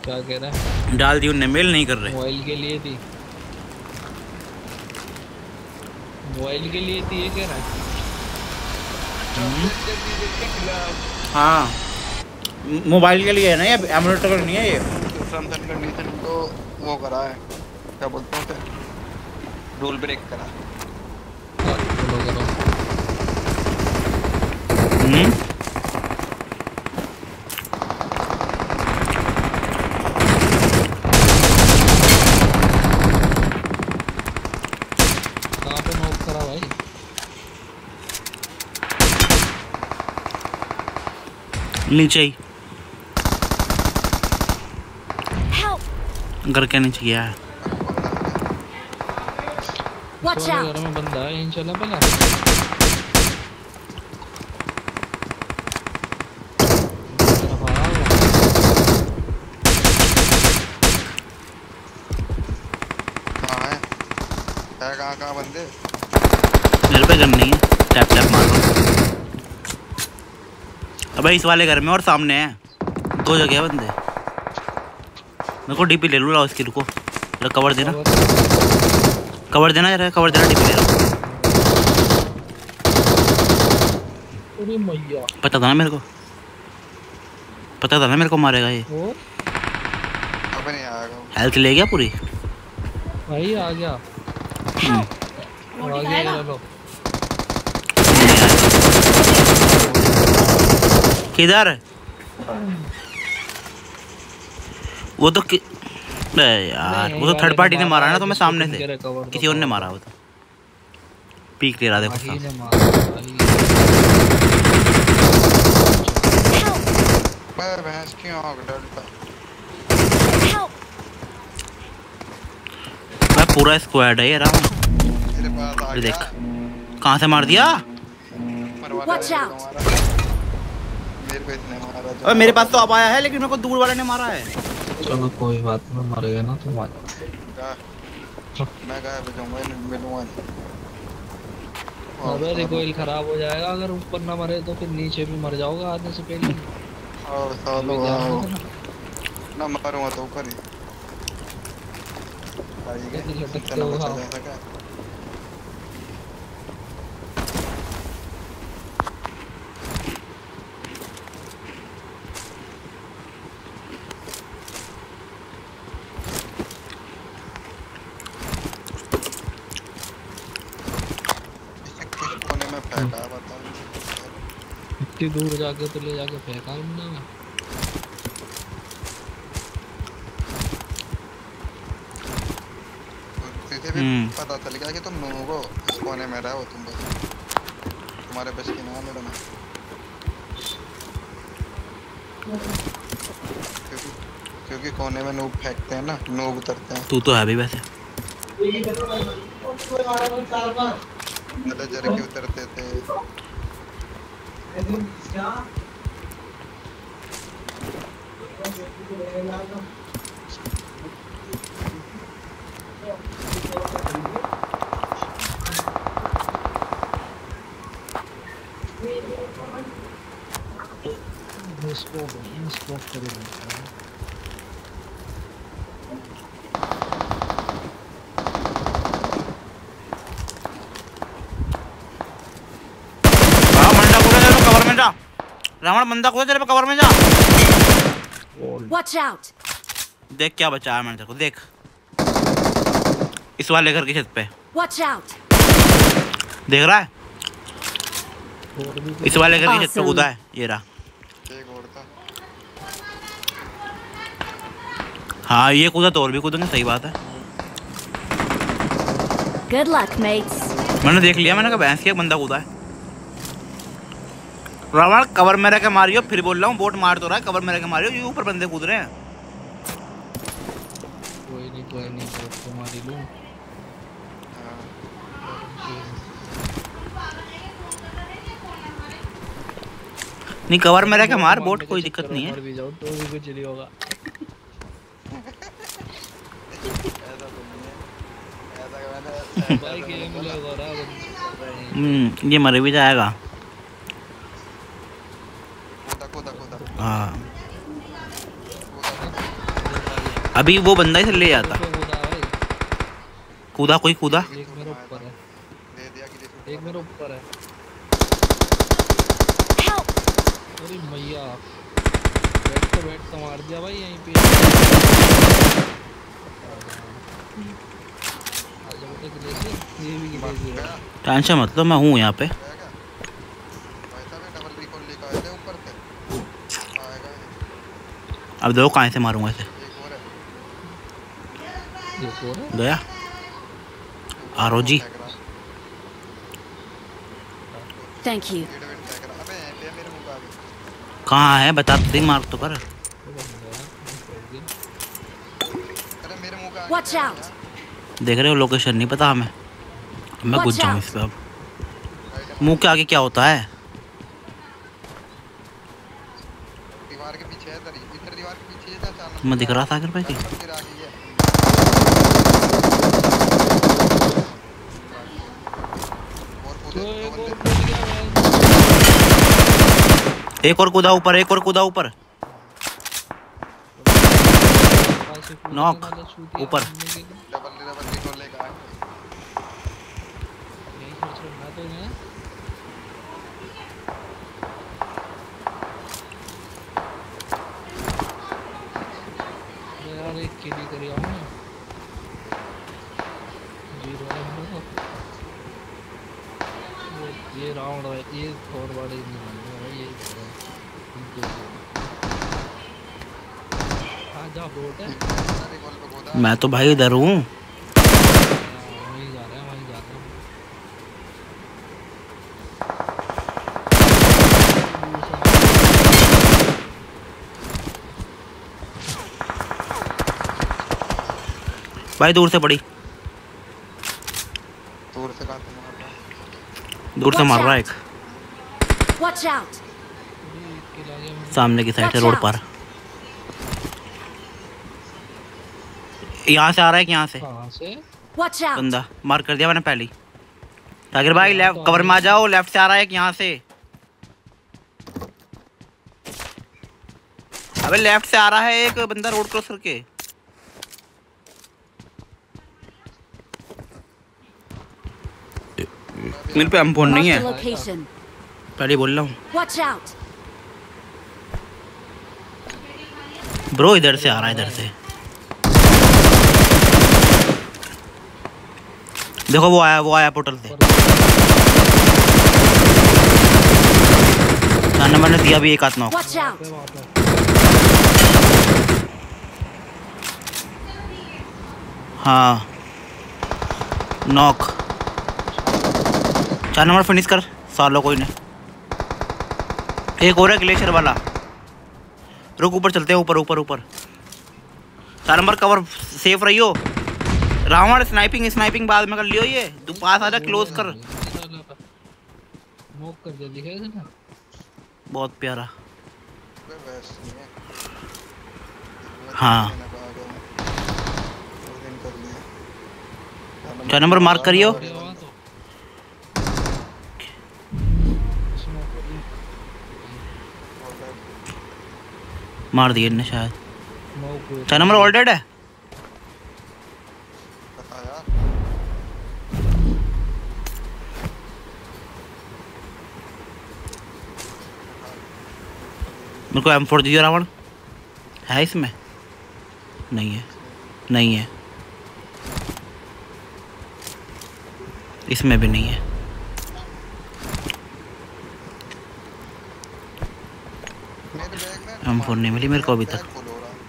क्या कह रहा है? डाल दी उनने, मेल नहीं कर रहे। मोबाइल के लिए थी, मोबाइल के लिए थी ये कह रहा है। हाँ मोबाइल के लिए है ना ये, एमुलेटर का नहीं है ये। टर्म्स एंड कंडीशन को वो करा है, क्या बोलते हैं, रूल ब्रेक करा। चलो करो। कहाँ पे नॉक करा भाई? नीचे ही, घर के नीचे गया है। घर में बंदा है, यहीं चला पहला। कहाँ बंदे? मेरे पे गन नहीं है, टैप टैप मार रहा हूँ। अबे इस वाले घर में और सामने है, दो जगह है बंदे। मेरे को डीपी ले लूँ उसकी, रुको जरा कवर देना, कवर देना जरा, कवर देना, डीपी ले रहा हूँ। पता था ना मेरे को, पता था ना मेरे को मारेगा ये। अब नहीं आएगा। हेल्थ ले गया पूरी भाई, आ गया आ गया। लो किधर वो तो यार वो तो थर्ड पार्टी ने मारा ना, तो मैं सामने से किसी और ने मारा, वो तो पीक ले रहा देखो। मैं पूरा स्क्वाड है ये रहा हूँ, देख कहाँ से मार दिया। और मेरे पास तो अब आया है, लेकिन मेरे को दूर वाले ने मारा है। चलो कोई बात नहीं, मर गया ना तो मैं मिलूंगा। अबे रिकॉइल खराब हो जाएगा अगर ऊपर ना मरे तो, फिर नीचे भी मर जाओगा आने से पहले। ना मारूंगा तो ऊपर ही लटकते हो। इतनी दूर जाके तो ले जाके फेंका हमने। पता चल गया कि तुम लोगों को इस कोने में रहो, तुम बस तुम्हारे बस की ना लड़ना, क्योंकि कोने में नूब फेंकते हैं ना, नूब उतरते हैं। तू तो है भी वैसे, जर के उतरते थे। रावण बंदा को तेरे पे कवर में जा। Watch out! देख क्या बचा है मैंने तेरे को, देख इस वाले घर की छत पे। Watch out! देख रहा है, इस वाले घर की छत पे कूदा है, ये रहा। हाँ ये कूदा तो और भी कूदेंगे, सही बात है। Good luck, mates. मैंने देख लिया, मैंने कहा भैंस की एक बंदा कूदा है। रावण कवर में रह के मारियो, फिर बोल रहा हूँ बोट मार तो रहा है, कवर में रह के मारियो, ये ऊपर बंदे कूद रहे हैं। कोई नहीं बोट तो मारी लूं। नहीं कवर में रह के मार, बोट कोई दिक्कत नहीं है। मर भी जाओ तो भी कुछ नहीं होगा। ये मर भी जाएगा। हाँ अभी वो बंदा ही ले जाता। ऊपर कूदा भाई, कूदा, कोई कूदा। एक मेरे ऊपर है, दे दिया कि एक मेरे ऊपर है। Help! अरे मैया, बैठ तो मार दिया भाई यहीं पे। आजा बेटे ग्लेशियर, ये भी ग्लेशियर है। टेंशन मत लो, मैं हूँ यहाँ पे। भाई साहब डबल रिकॉल लेकर आए थे ऊपर से। आएगा ये। अब देखो कहाँ से मारूंगा इसे। एक और है। एक और है। गया आरो जी। Thank you. अबे पे मेरे मुंह पे आ गया। कहाँ है बता दे, मार तो कर। वो बंदा है, पड़ गया। अरे मेरे मुंह पे आ गया। Watch out! देख रहे हो, लोकेशन नहीं पता हमें। मैं घुस Watch जाऊँ out. इस पे अब। मुंह के आगे क्या होता है? दीवार के पीछे है, इधर दीवार के पीछे है चाचा। मैं दिख रहा था अगर भाई की। फिर आ गई है। और तो कूदे दो एक और बंदे। कूद गया मैं। एक और कूदा ऊपर, एक और कूदा ऊपर। पास से कूदने नॉक, वाला छूटिया ऊपर। मारने के लिए। डबल रिकॉल लेकर आए। यहीं से छोड़ना तो नहीं है। अरे यार एक किली करी आओ ना, जीरो है मेरा तो। ये राउंड है, ये फॉरवर्ड ही नहीं बन रहा भाई, ये आजा बोट है। रिकॉल पे कूदा। मैं तो भाई इधर हूँ। वहीं जा रहे हैं, वहीं जा रहे हैं। भाई दूर से पड़ी, दूर से कहां से मार रहा है? दूर से मार रहा है एक। Watch out! किल आ गया मुझे। सामने की साइड है, Watch रोड out. पर। यहाँ से आ रहा है कि यहाँ से कहाँ से? Watch out! बंदा मार कर दिया मैंने पहले ही। टाइगर भाई लेफ्ट कवर में आ जाओ, लेफ्ट से आ रहा है कि यहाँ से। अबे लेफ्ट से आ रहा है एक बंदा रोड क्रॉस करके। मेरे पे M4 नहीं Marked a है, location. पहले ही बोल रहा हूँ Watch out! ब्रो। इधर से आ रहा है, इधर से। देखो वो आया पोर्टल से। सामने मैंने दिया भी एक हाथ नॉक। Watch out! वहाँ पे। हाँ नॉक। 4 नंबर फिनिश कर सालो कोई ने। एक और है ग्लेशियर वाला। रुक ऊपर चलते हैं, ऊपर ऊपर ऊपर। 4 नंबर कवर सेफ रहियो। रावण स्नाइपिंग बाद में कर लियो। ये तू पास आजा, क्लोज कर। मॉक कर दिया, दिखाई दे ना। बहुत प्यारा। अबे वैसे नहीं है। हाँ। मैंने कहा आ गया मैं। दो दिन कर लिए। 4 नंबर मार्क करियो। वहाँ तो स्मोक कर दी। मार दिए इनने शायद। स्मोक हुए। 4 नंबर ऑल्डेड है। बता यार। मेरे को M4 दीजिए रावण। है इसमें? नहीं है, नहीं है। इसमें भी नहीं है। मेरे बैग में M4 नहीं मिली मेरे को अभी तक। बैग फुल हो रहा है।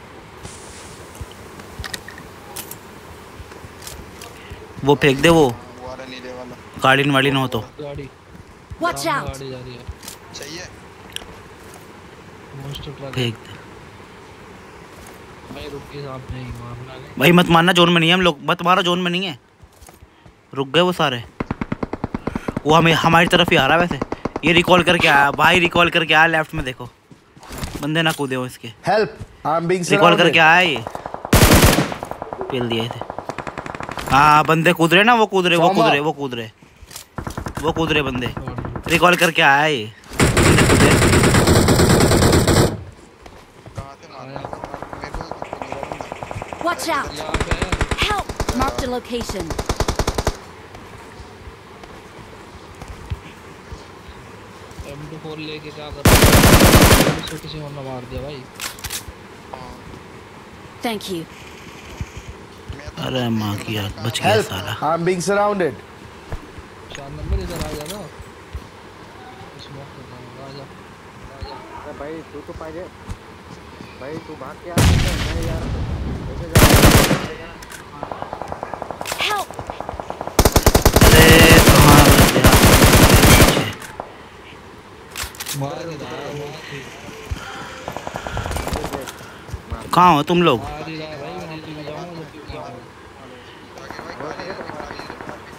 वो फेंक दे, वो वो आ रहा नीले वाला। गार्डियन वाली ना हो तो। गाड़ी Watch सामने out! गाड़ी जा रही है। चाहिए। मॉन्स्टर ट्रक है। फेंक दे भाई रुक के सामने ही मारना है। भाई, मत मारना, जोन में नहीं है हम लोग। मत मारो, जोन में नहीं है। रुक गए वो सारे। वो हमें हमारी तरफ ही आ रहा है वैसे। ये रिकॉल करके आया भाई, रिकॉल करके आया। लेफ्ट में देखो, बंदे ना कूदे हो इसके। Help! I'm being recall surrounded. करके आया ये। पेल दिए थे। हाँ बंदे कूद रहे ना, वो कूद रहे बंदे। रिकॉल करके आया ये। बंदे कूदे। कहां से मारा? मेरे को मेरा बंदा। Watch out! यहाँ पे है। Help! Marked a location. M24 लेके क्या कर रहा है? उसको किसी और ने मार दिया भाई। Thank you. अरे माँ की यार बच गया Help! साला। I'm being surrounded. 4 नंबर इधर आ जा ना। इसमें आ जा। अरे भाई तू तो पाजे भाई तू भाग के आ सकता है मैं यार कैसे जा Help! अरे कहाँ बच गया? मार के दादा कहाँ हो तुम लोग? मार ही रहा है भाई, मैं नीचे में जाऊंगा जब तक जाऊंगा। आगे भाई गाड़ी है, गाड़ी है।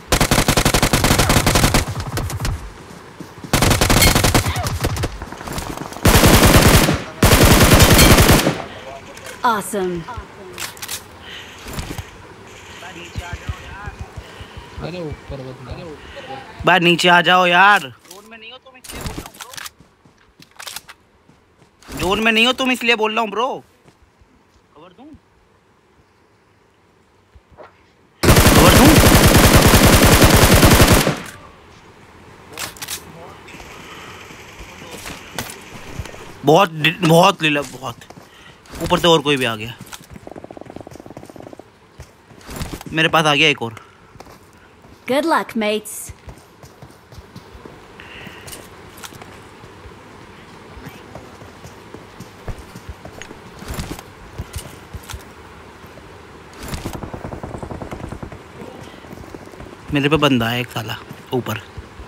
Awesome. अरे ऊपर बंदा, अरे ऊपर बंदा। बाहर नीचे आ जाओ यार। जोन में नहीं हो तुम इसलिए बोल रहा हूँ ब्रो। जोन में नहीं हो तुम इसलिए बोल रहा हूँ ब्रो। खबर दूँ? खबर दूँ? बहुत बहुत लीला बहुत। ऊपर से और कोई भी आ गया। मेरे पास आ गया एक और। Good luck, mates. मेरे पे बंदा है एक साला ऊपर।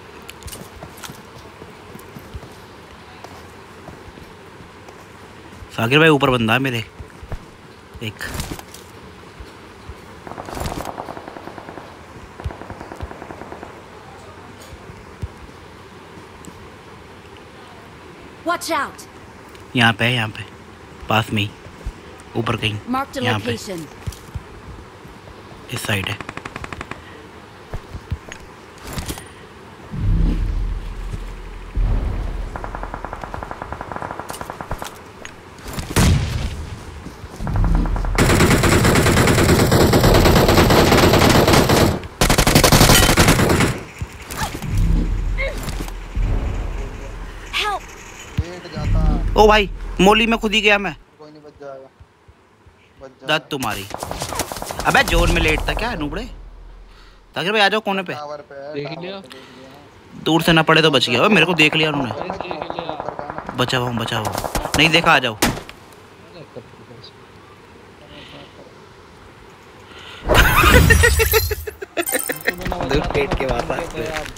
साकिर भाई ऊपर बंदा है मेरे एक। Watch out! यहाँ पे पास में ही ऊपर कहीं Marked a यहाँ पे location. इस साइड है। Help! लेट जाता, ओ भाई मोली में खुद ही गया मैं। कोई नहीं बच जाएगा, बच दत जाएगा। तुम्हारी। अबे जोन में लेट था क्या नूबड़े? साकिर भाई आ जाओ कोने पे। टावर पे है, देख टावर लिया? पे देख लिया ना। दूर से ना पड़े तो बच गया। ओए मेरे को देख लिया उन्होंने। भाई देख लिया। ऊपर का ना। बचा हुआ नहीं देखा। आ जाओ। अरे कर दो बस। दूर पेट के वापस।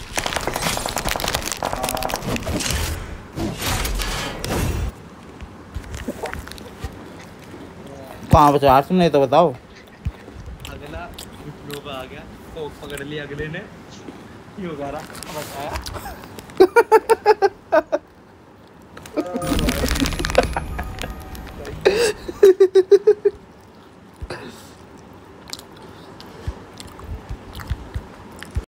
कहाँ बचा यार तुमने तो बताओ। अगला लोग आ गया तो पकड़ लिया अगले ने यूं करा बचाया